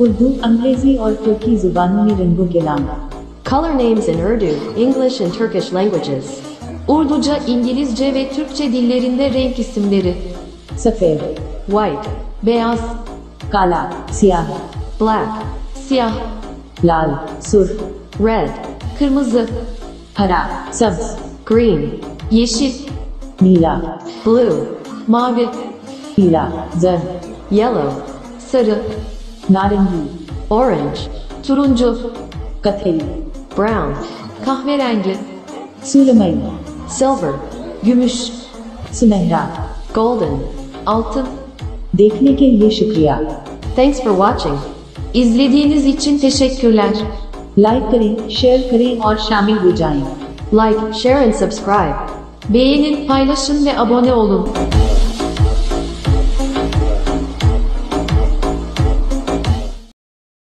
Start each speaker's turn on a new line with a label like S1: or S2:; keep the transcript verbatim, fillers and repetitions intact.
S1: उर्दू, अंग्रेजी और तुर्की जुबानों में रंगों के नाम।
S2: Color names in Urdu, English and Turkish languages. Urduca, İngilizce ve Türkçe dillerinde renk isimleri.
S1: सफ़ेद,
S2: White, beyaz.
S1: काला, सियाह,
S2: Black, siyah.
S1: लाल, सुर्ख,
S2: Red, kırmızı.
S1: हरा, सब्ज,
S2: Green, yeşil.
S1: नीला,
S2: Blue, mavi.
S1: पीला, जर्द,
S2: Yellow, sarı.
S1: नारंगी,
S2: Orange, turuncu.
S1: कथई,
S2: Brown, kahverengi.
S1: सुरमई,
S2: Silver, gümüş.
S1: सुनहरा।
S2: Golden, altın.
S1: देखने के लिए शुक्रिया।
S2: Thanks for watching. İzlediğiniz için teşekkürler.
S1: Like करें, शेयर करें और शामिल हो जाएं।
S2: Like, share and subscribe. Beğenin, paylaşın ve abone olun.